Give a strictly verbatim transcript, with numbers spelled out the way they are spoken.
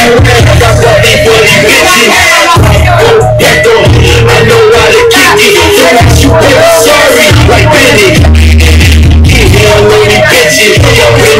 got money for these bitches. I know how to kick it. Don't ask you, sorry, like Benny. He don't know these bitches.